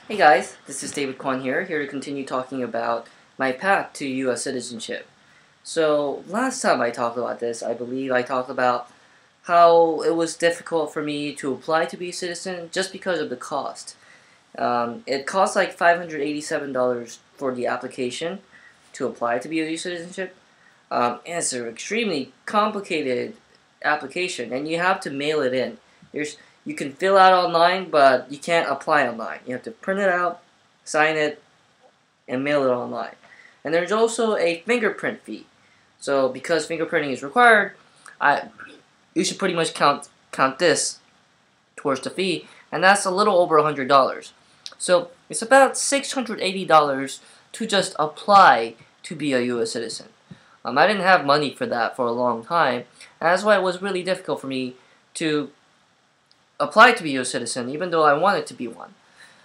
Hey guys, this is David Kwan here to continue talking about my path to U.S. citizenship. So, last time I talked about this, I believe I talked about how it was difficult for me to apply to be a citizen just because of the cost. It costs like $587 for the application to apply to be a U.S. citizenship. And it's an extremely complicated application, and you have to mail it in. You can fill out online, but you can't apply online. You have to print it out, sign it, and mail it online. And there's also a fingerprint fee. So because fingerprinting is required, you should pretty much count this towards the fee, and that's a little over $100. So it's about $680 to just apply to be a U.S. citizen. I didn't have money for that for a long time, and that's why it was really difficult for me to apply to be a U.S. citizen, even though I wanted to be one.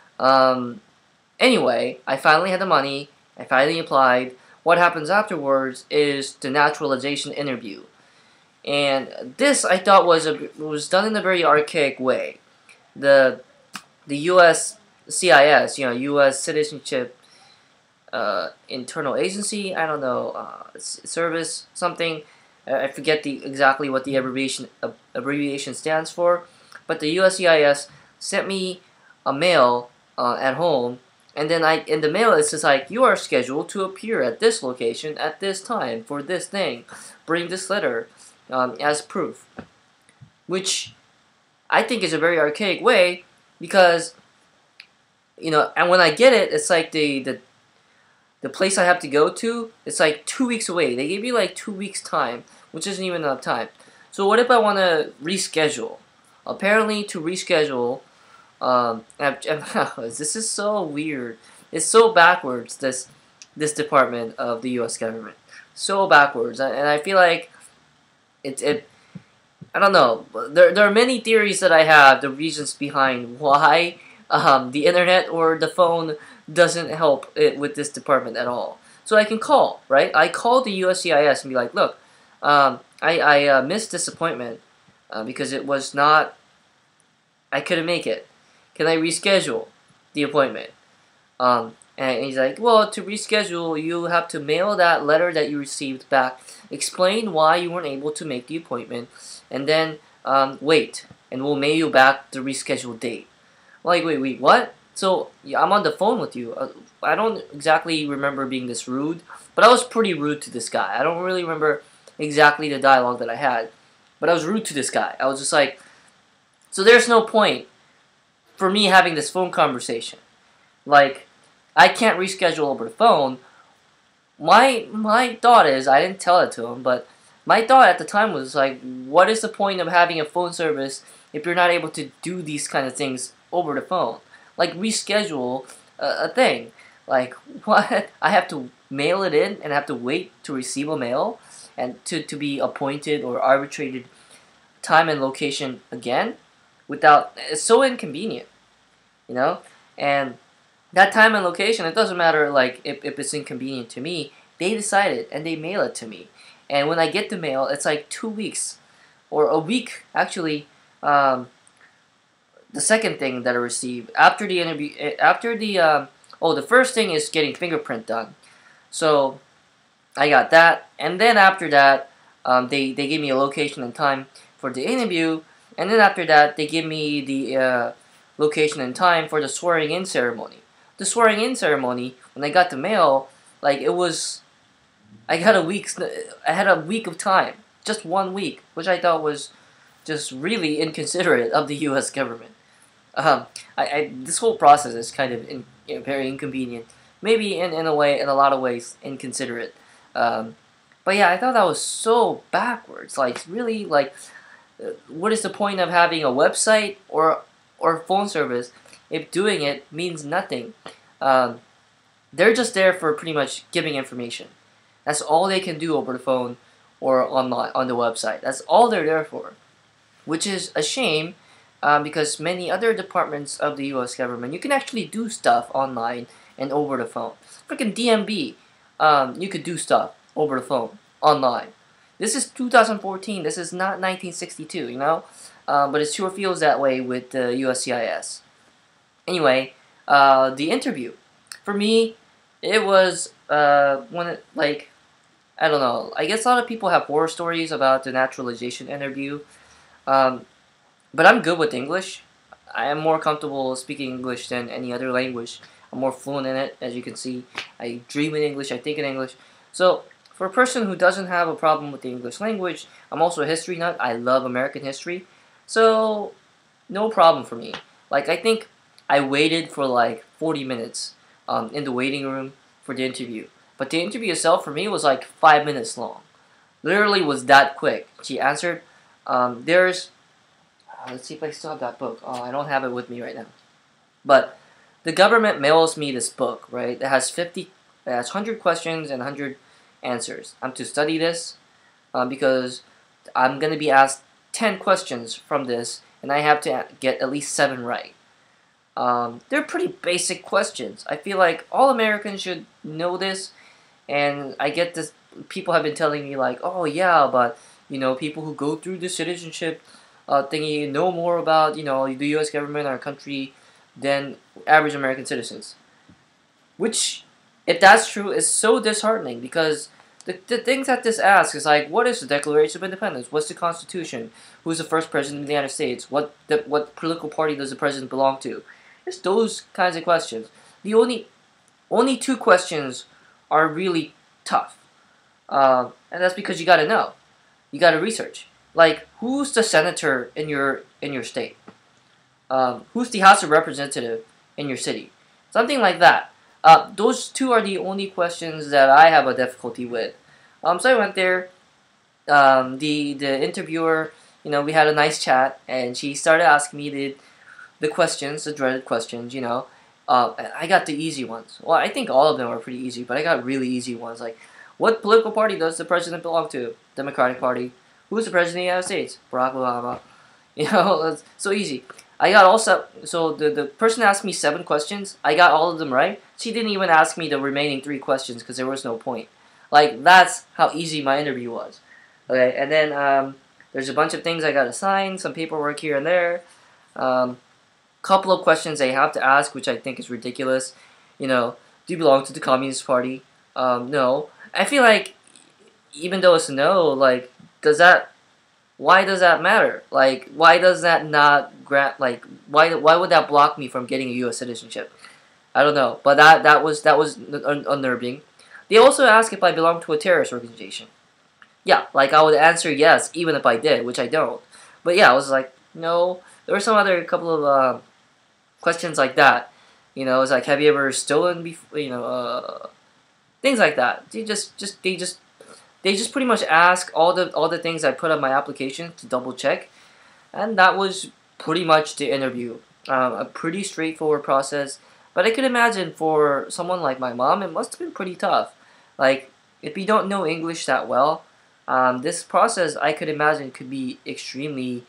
Anyway, I finally had the money, I finally applied. What happens afterwards is the naturalization interview. And this I thought was done in a very archaic way. The U.S. CIS, U.S. Citizenship Internal Agency, I don't know, service, something. I forget exactly what the abbreviation stands for. But the USCIS sent me a mail at home, and then in the mail it's just like, you are scheduled to appear at this location at this time for this thing. Bring this letter as proof, which I think is a very archaic way because and when I get it, it's like the place I have to go to, it's like 2 weeks away. They gave me like 2 weeks time, which isn't even enough time. So what if I want to reschedule? Apparently, to reschedule, this is so weird. It's so backwards, this department of the U.S. government. So backwards, and I feel like I don't know. There are many theories that I have, the reasons behind why the internet or the phone doesn't help it with this department at all. So I can call, right? I call the USCIS and be like, look, I missed this appointment because it was not, I couldn't make it. Can I reschedule the appointment? And he's like, well, to reschedule, you have to mail that letter that you received back, explain why you weren't able to make the appointment, and then wait, and we'll mail you back the rescheduled date. Like, wait, what? So, yeah, I'm on the phone with you. I don't exactly remember being this rude, but I was pretty rude to this guy. I don't really remember exactly the dialogue that I had, but I was rude to this guy. I was just like, so there's no point for me having this phone conversation. Like, I can't reschedule over the phone. My thought is, I didn't tell it to him, but my thought at the time was like, what is the point of having a phone service if you're not able to do these kind of things over the phone? Like, reschedule a thing. Like, what? I have to mail it in and have to wait to receive a mail and to be appointed or arbitrated time and location again without, it's so inconvenient, and that time and location, it doesn't matter like if it's inconvenient to me. They decide it and they mail it to me, and when I get the mail, it's like 2 weeks or a week actually. The second thing that I received after the interview, the first thing is getting fingerprint done. So I got that, and then after that, they gave me a location and time for the interview, and then after that, they give me the location and time for the swearing-in ceremony. The swearing-in ceremony, when I got the mail, like I had a week of time, just 1 week, which I thought was just really inconsiderate of the U.S. government. This whole process is kind of very inconvenient. Maybe in a way, in a lot of ways, inconsiderate. But yeah, I thought that was so backwards. Like, really, like, what is the point of having a website or phone service if doing it means nothing? They're just there for pretty much giving information. That's all they can do over the phone or online on the website. That's all they're there for, which is a shame. Because many other departments of the U.S. government, you can actually do stuff online and over the phone. Freaking DMV, you could do stuff over the phone, online. This is 2014, this is not 1962, but it sure feels that way with the USCIS. Anyway, the interview. For me, it was when it, like, I don't know. I guess a lot of people have horror stories about the naturalization interview. Um, but I'm good with English. I am more comfortable speaking English than any other language. I'm more fluent in it, as you can see. I dream in English, I think in English. So, for a person who doesn't have a problem with the English language, I'm also a history nut. I love American history. So, no problem for me. Like, I think I waited for like 40 minutes in the waiting room for the interview. But the interview itself for me was like 5 minutes long. Literally was that quick. She answered. There's let's see if I still have that book. Oh, I don't have it with me right now. But the government mails me this book, right? It has 100 questions and 100 answers. I'm to study this because I'm gonna be asked 10 questions from this, and I have to get at least 7 right. They're pretty basic questions. I feel like all Americans should know this, and I get this. People have been telling me like, oh yeah, but people who go through the citizenship thingy know more about the U.S. government, our country, than average American citizens. Which, if that's true, is so disheartening because the things that this asks is like, what is the Declaration of Independence? What's the Constitution? Who's the first president of the United States? What political party does the president belong to? It's those kinds of questions. The only 2 questions are really tough, and that's because you got to know, you got to research. Like, who's the senator in your state? Who's the House of Representative in your city? Something like that. Those 2 are the only questions that I have a difficulty with. So I went there. The interviewer, we had a nice chat, and she started asking me the questions, the dreaded questions. And I got the easy ones. Well, I think all of them are pretty easy, but I got really easy ones. Like, what political party does the president belong to? Democratic Party. Who's the president of the United States? Barack Obama. It's so easy. I got all so the person asked me 7 questions. I got all of them right. She didn't even ask me the remaining 3 questions because there was no point. Like, that's how easy my interview was. Okay, and then there's a bunch of things I got to sign, some paperwork here and there. Couple of questions they have to ask, which I think is ridiculous. Do you belong to the Communist Party? No. I feel like, even though it's no, like, why does that matter? Like, why does that not grant, like, why would that block me from getting a U.S. citizenship? I don't know, but that was unnerving. They also ask if I belong to a terrorist organization. Yeah, like, I would answer yes, even if I did, which I don't. But yeah, I was like, no. There were some other couple of questions like that. It's like, have you ever stolen before? Things like that. They just pretty much ask all the things I put on my application to double check, and that was pretty much the interview. A pretty straightforward process, but I could imagine for someone like my mom, it must have been pretty tough. Like, if you don't know English that well, this process I could imagine could be extremely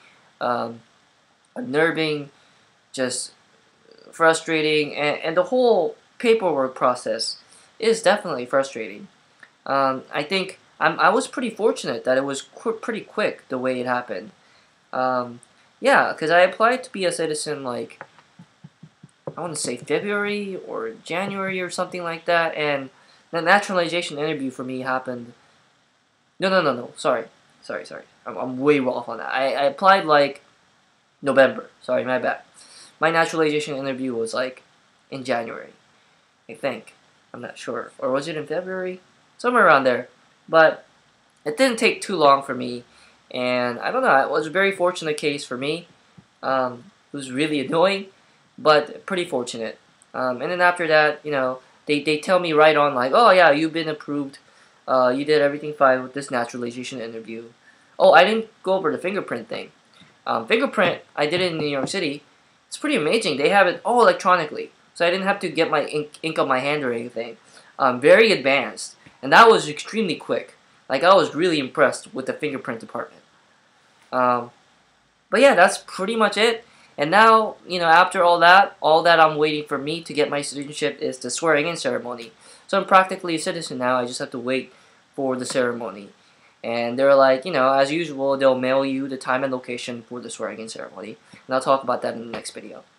unnerving, just frustrating, and the whole paperwork process is definitely frustrating. I think I was pretty fortunate that it was pretty quick the way it happened. Yeah, because I applied to be a citizen like, I want to say February or January or something like that, and the naturalization interview for me happened. No. Sorry. I'm way off on that. I applied like November. Sorry, my bad. My naturalization interview was like in January, I think. I'm not sure. Or was it in February? Somewhere around there. But it didn't take too long for me. And I don't know, it was a very fortunate case for me. It was really annoying, but pretty fortunate. And then after that, they tell me right on like, oh yeah, you've been approved. You did everything fine with this naturalization interview. Oh, I didn't go over the fingerprint thing. Fingerprint, I did it in New York City. It's pretty amazing. They have it all electronically. So I didn't have to get my ink on my hand or anything. Very advanced. And that was extremely quick. Like, I was really impressed with the fingerprint department. But yeah, that's pretty much it. And now, after all that I'm waiting for me to get my citizenship is the swearing-in ceremony. So I'm practically a citizen now. I just have to wait for the ceremony. And they're like, as usual, they'll mail you the time and location for the swearing-in ceremony. And I'll talk about that in the next video.